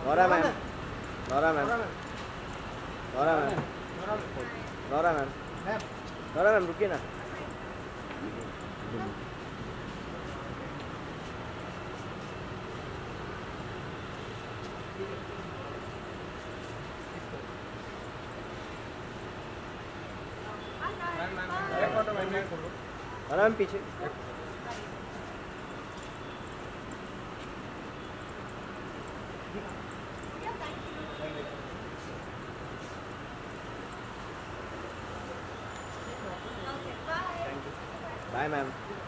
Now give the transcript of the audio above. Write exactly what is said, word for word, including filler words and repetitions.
Nora ma'am, Nora ma'am, Nora ma'am, Nora ma'am, Nora ma'am रुकिए ना। Nora ma'am पीछे। Bye ma'am.